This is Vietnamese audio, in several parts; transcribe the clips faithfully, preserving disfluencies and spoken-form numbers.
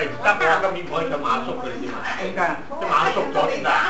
喂，得我今年唔可以唱馬叔嘅，你知嘛？ 點解？ 即馬叔咗點解？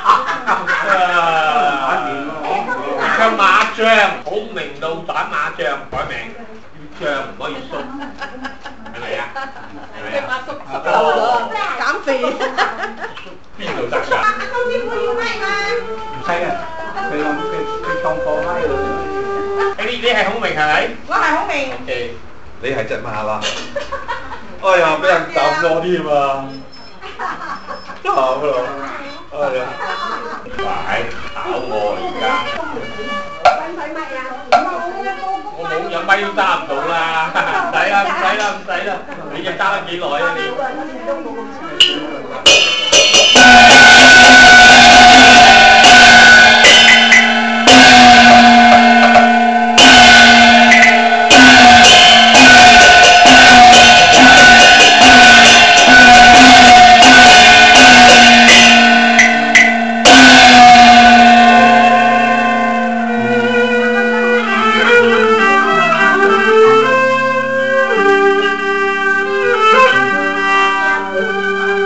唱馬將，好明路打馬將，改名要將，唔可以叔，係咪啊？係咪啊？ 馬叔叔咗，減肥。 邊度得㗎？ 阿高師傅要咪嘛？ 唔使嘅，佢用佢佢當貨拉嘅。 誒你你係孔明係咪？ 我係孔明。 OK。 你係隻馬啦！哎呀，俾人斬咗添啊！慘啦！哎呀！ 快考我而家！ 使唔使咪啊？ 我冇有咪都揸唔到啦，唔使啦，唔使啦，唔使啦！你就揸得幾耐啊你？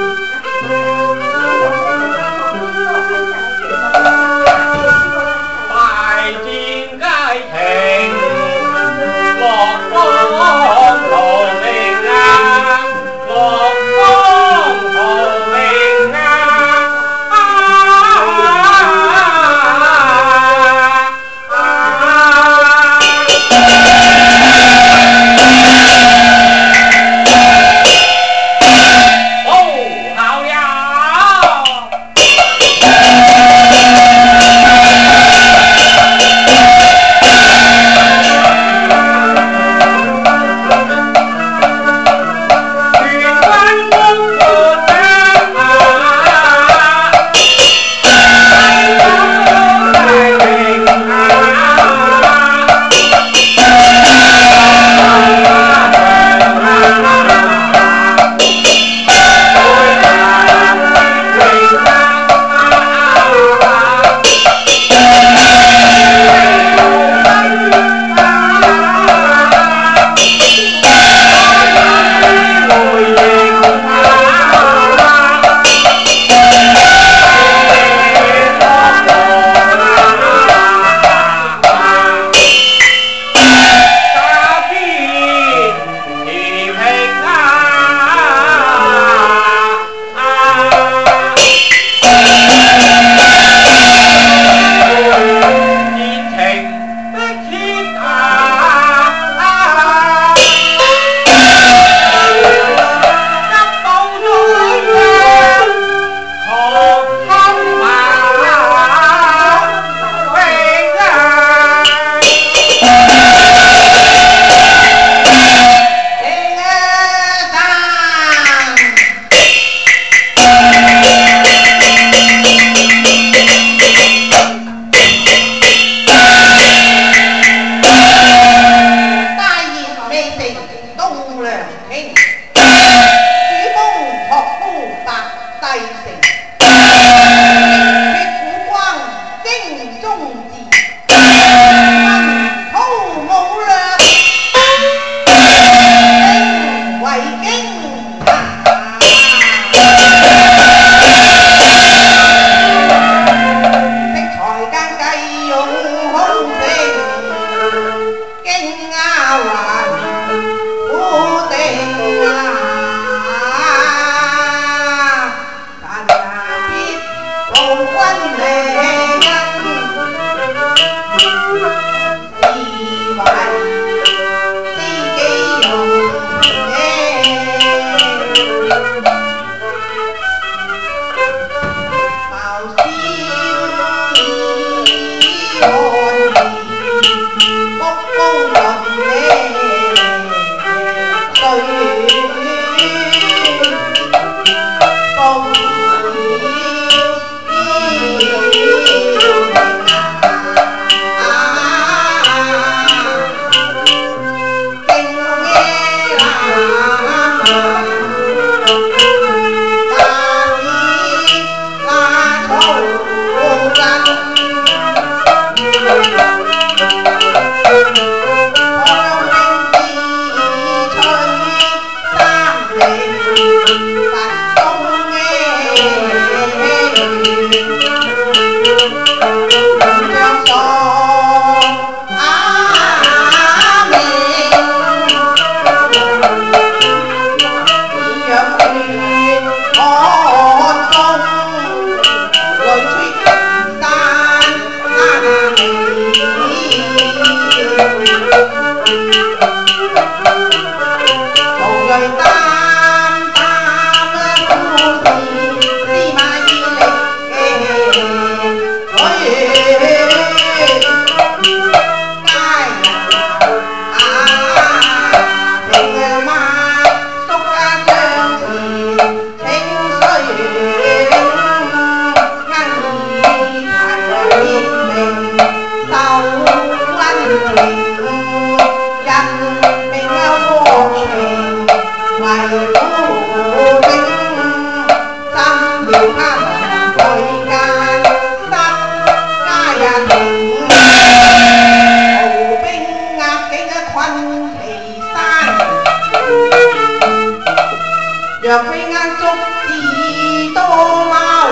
若非眼足耳多貓，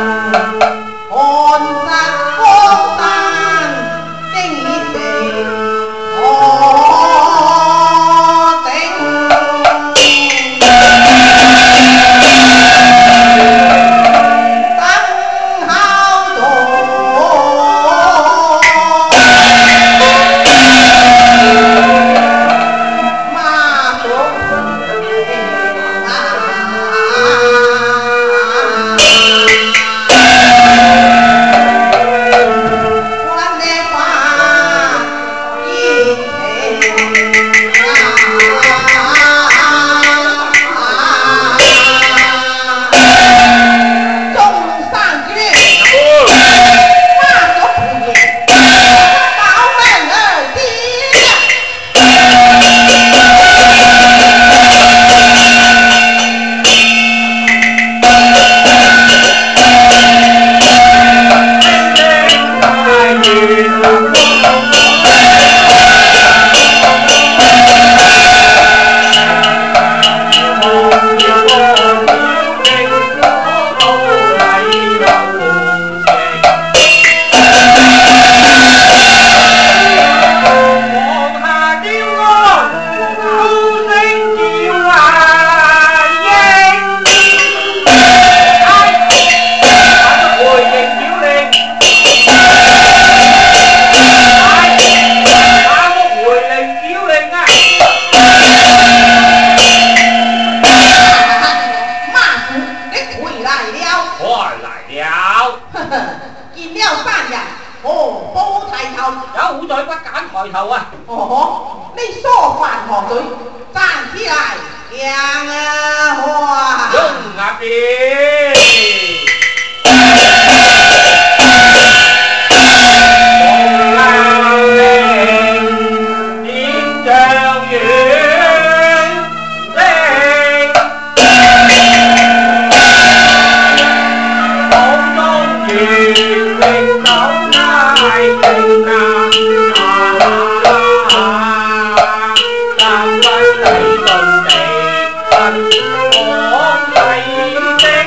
寒實江山經已成，我頂。 Hãy subscribe cho kênh Ghiền Mì Gõ để không bỏ lỡ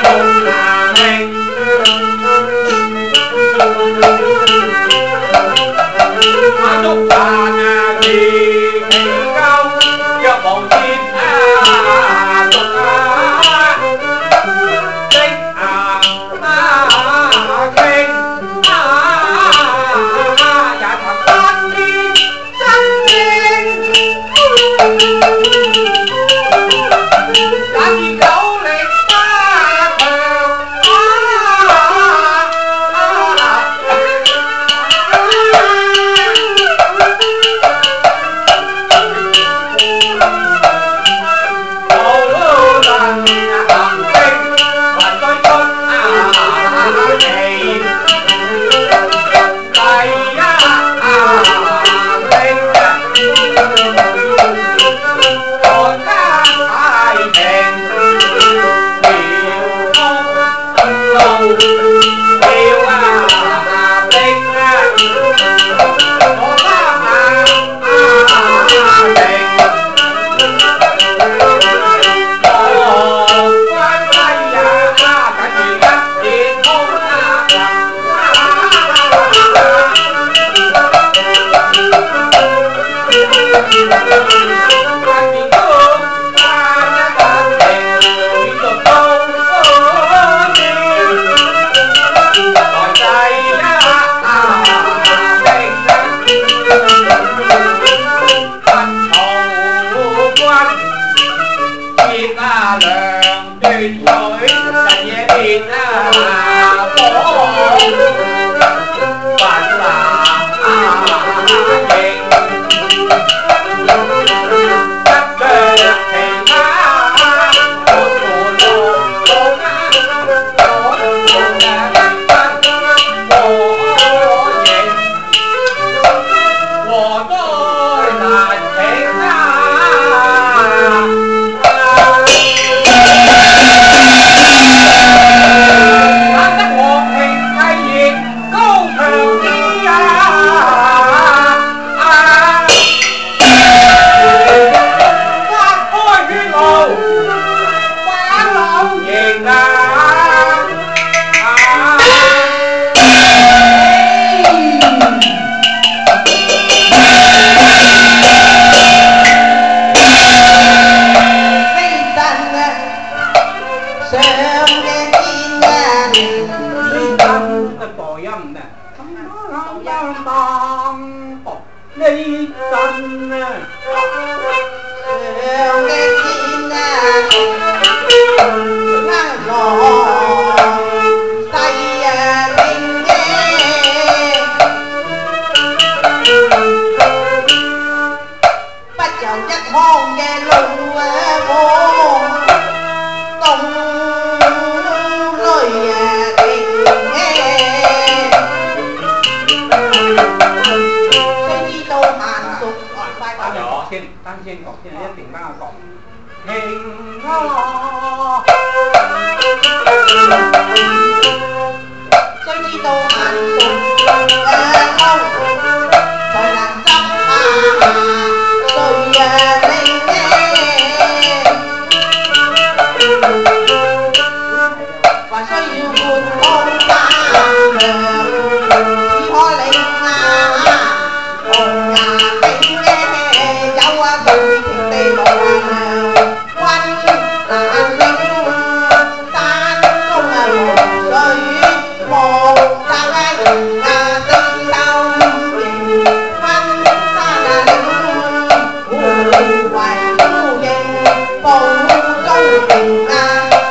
Hãy subscribe cho kênh Ghiền Mì Gõ để không bỏ lỡ những video hấp dẫn.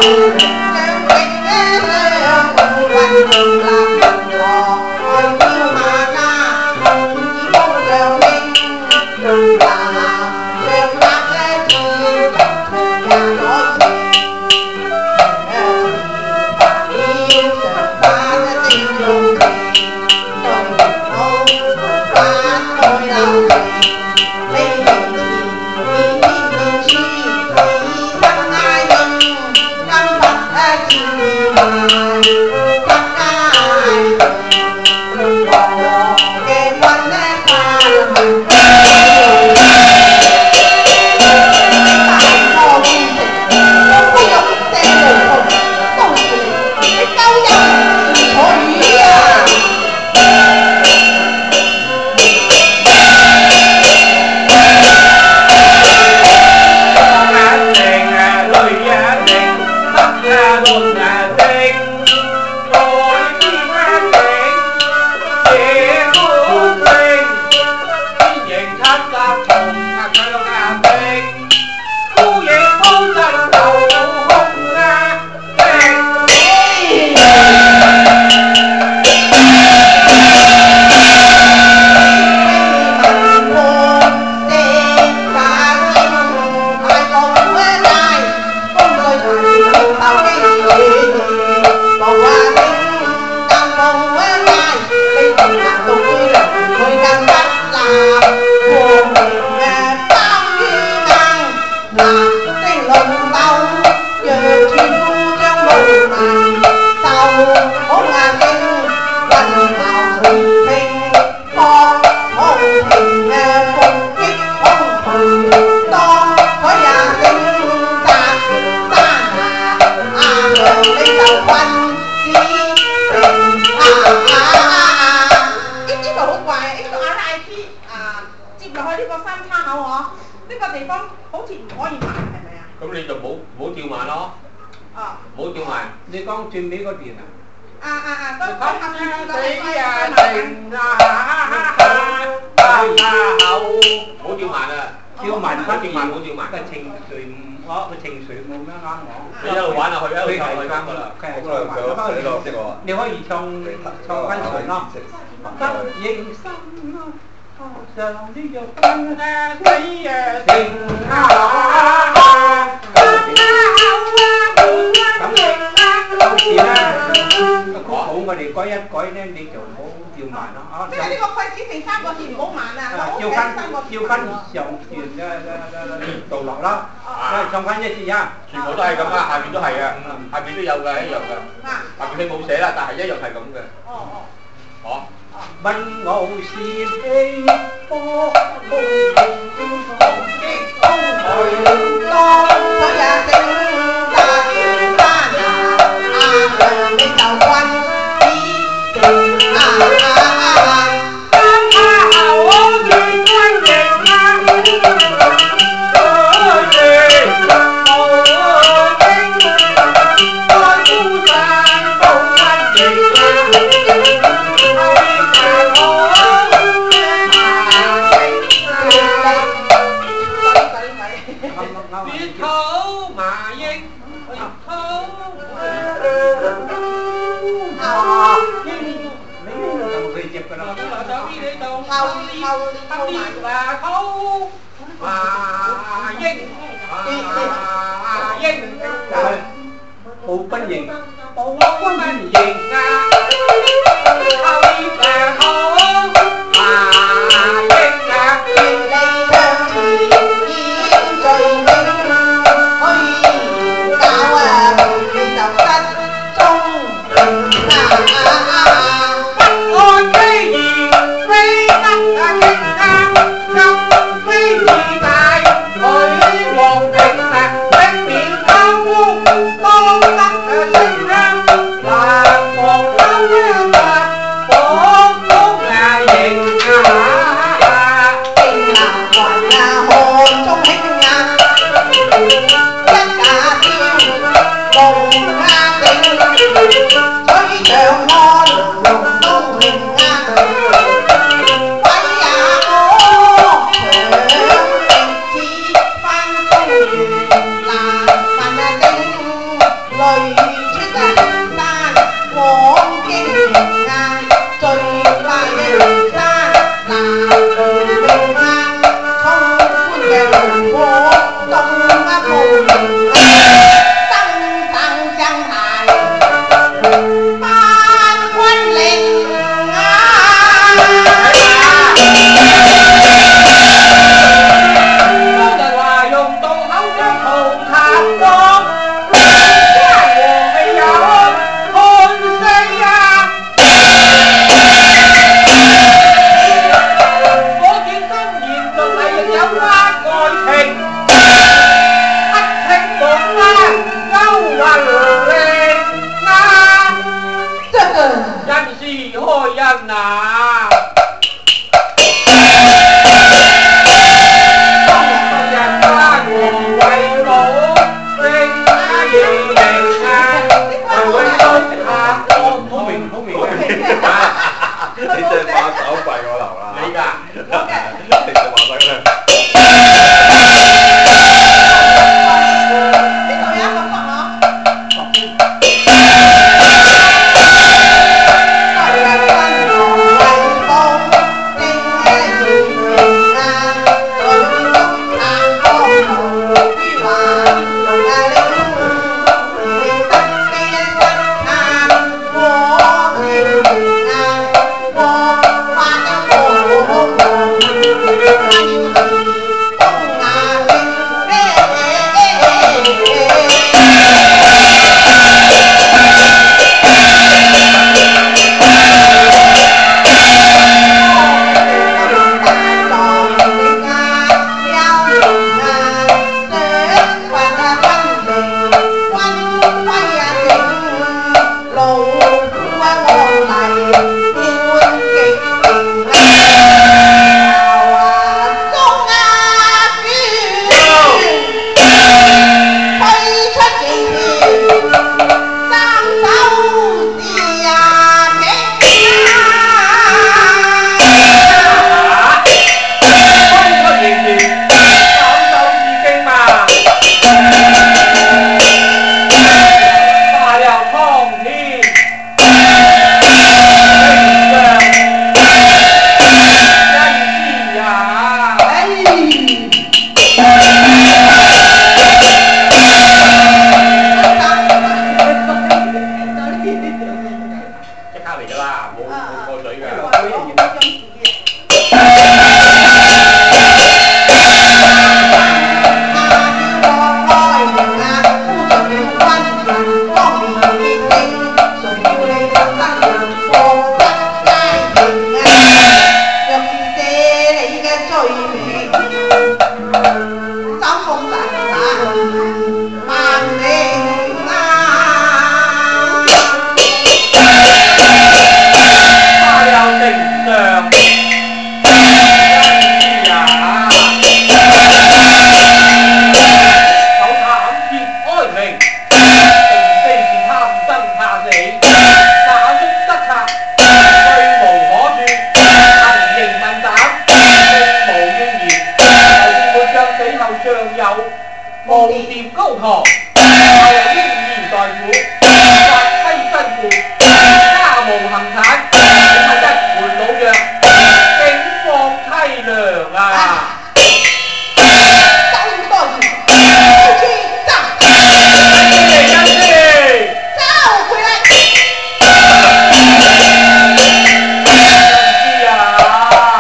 咁你就冇冇照慢咯。哦。冇照慢。你講轉尾嗰段啊？ 啊啊啊！都講下死啊定啊啊口，冇照慢啊！照慢翻照慢，冇照慢。個情緒唔我個情緒冇咩啱我。你一路玩落去，一路唱去啱噶啦。 咁啊，佢死落識喎。 你可以唱唱翻船咯。不認心咯。上呢個分啊死啊定啊啊！咁到時咧個曲譜我哋改一改咧，你就唔好照慢咯。 即係呢個筷子剩三個字唔好慢啊！ 要分要分上段嘅嘅嘅度落啦。啊，唱翻一次啊！全部都係咁啊，下邊都係啊，下邊都有嘅一樣嘅。下邊你冇寫啦，但係一樣係咁嘅。哦哦。哦。問我是非波風風激風去當所也正格山啊啊你就君子啊啊啊當下後我見君型啊所以無經在孤山報君型啊月土麻英，月土麻英，你呢度就會接㗎啦。就呢度後後後麻土麻英，麻英，步軍營，步軍營啊，後麻土麻英啊，你向前演最。Hãy subscribe cho kênh Ghiền Mì Gõ để không bỏ lỡ 万里啊， 这个人是何人啊？ 你隻馬手跪我頭啦！ 你㗎？ 你隻馬手咧？ 呢度有一個角嗬。 無蝶高堂，後嬰兒在苦，發妻辛苦，家無恆產，只係一門老弱，境況凄涼啊！ 收多餘，開始走。 跟住嚟，跟住嚟， 走回來。 知啊！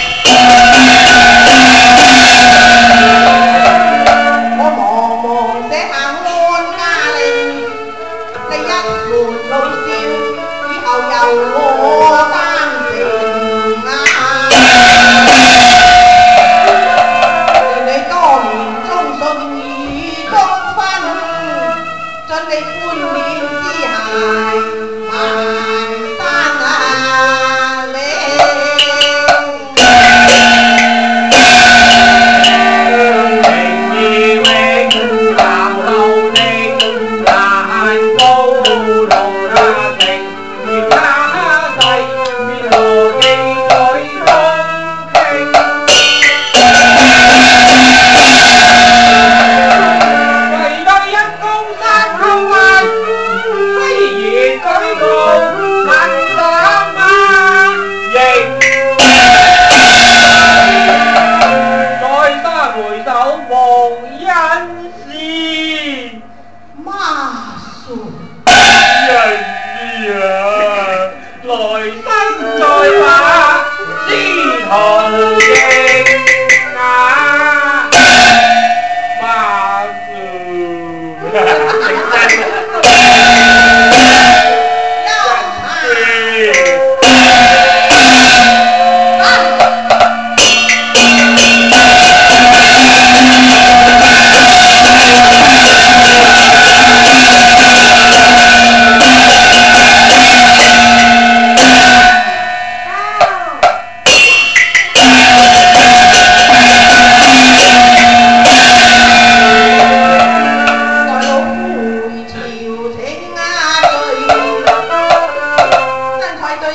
我茫茫這下安家令，你一門老少，以後由我擔承啊！你多年忠信與忠分，盡你冠冕之下埋單啊你！ Hãy subscribe cho kênh Ghiền Mì Gõ để không bỏ lỡ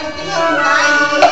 天大